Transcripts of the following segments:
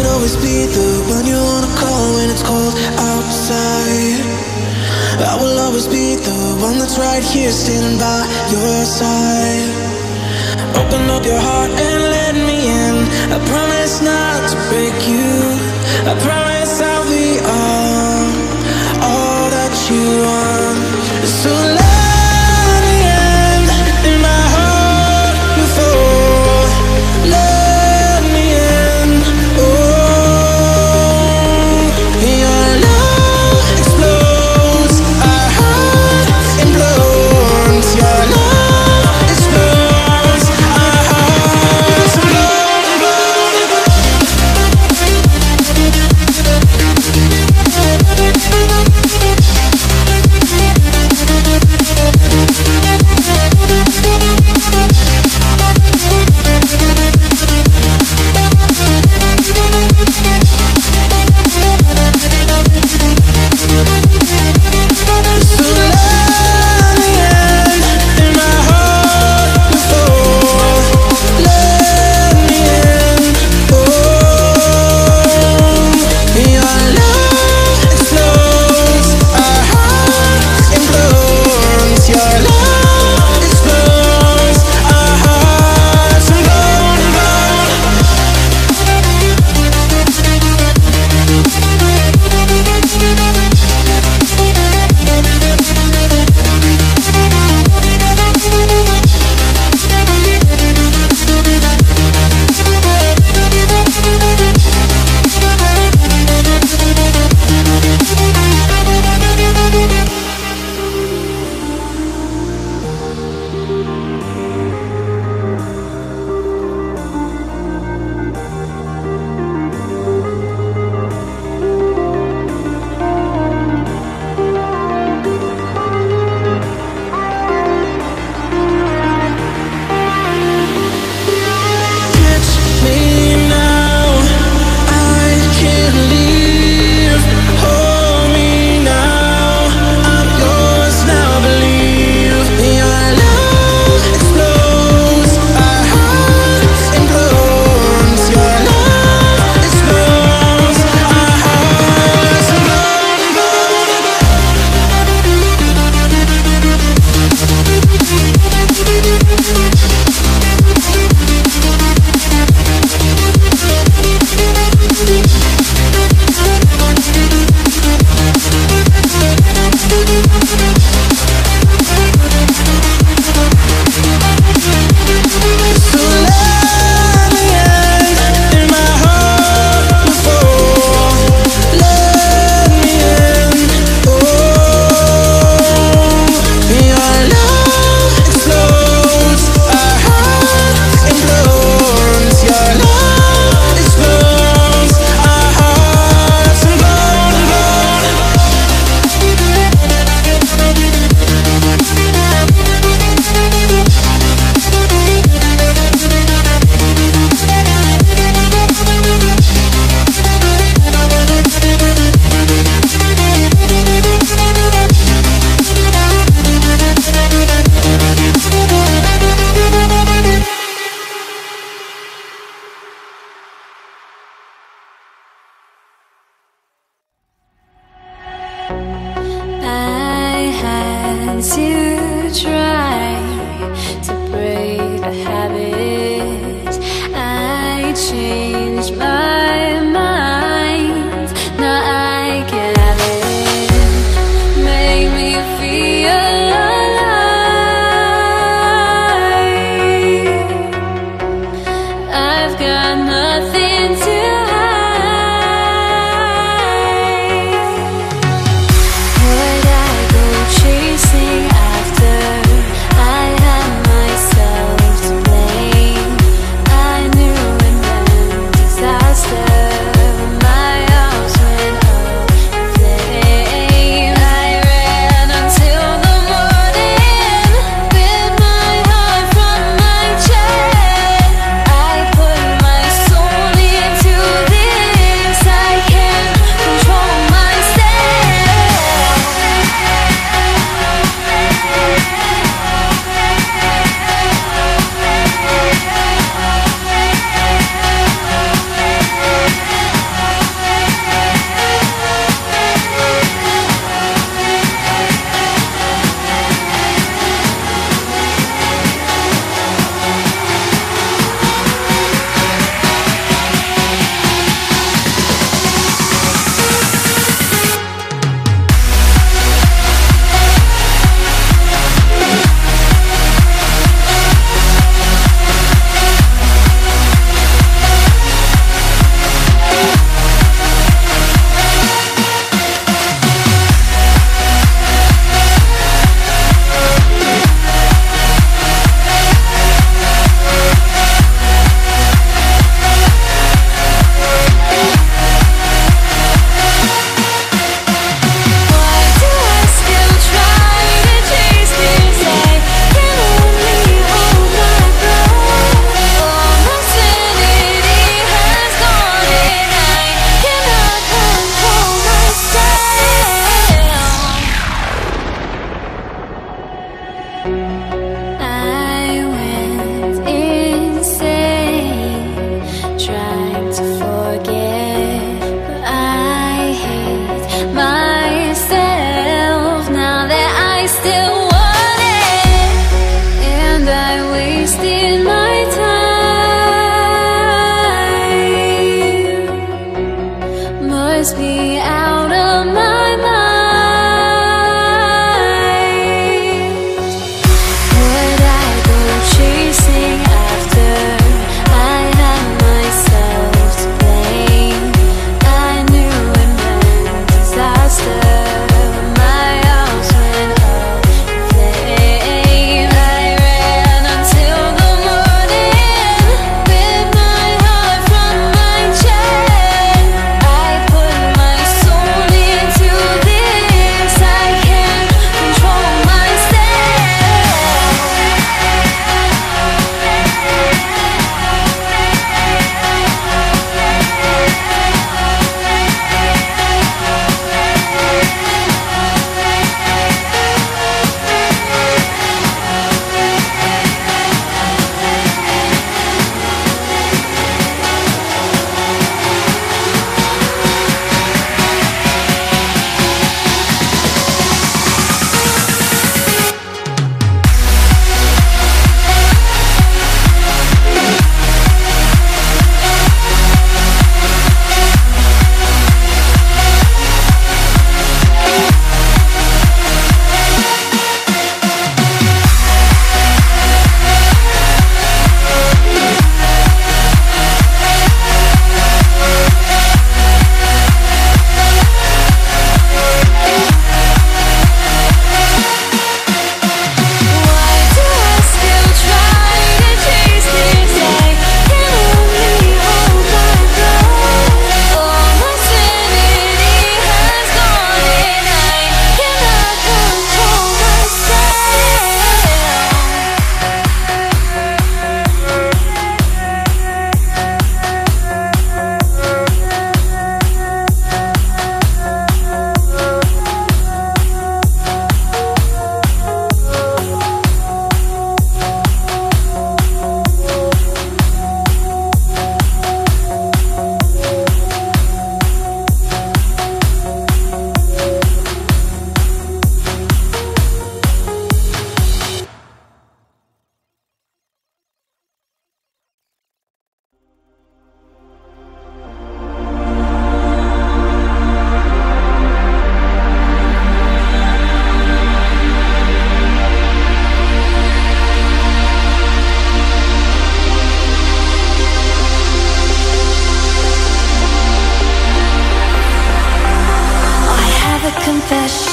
always be the one you wanna call when it's cold outside. I will always be the one that's right here standing by your side. Open up your heart and let me in. I promise not to break you. I promise I'll be all that you want. So let me in my heart before. Let me in. Oh, your love explodes. Our heart implodes. Your love explodes. Our hearts to try to break the habit. I changed my mind, now I can have it. Make me feel alive. I've got nothing to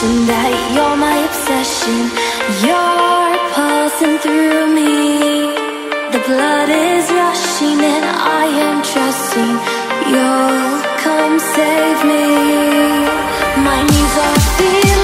confession that you're my obsession. You're pulsing through me. The blood is rushing and I am trusting you'll come save me. My knees are feeling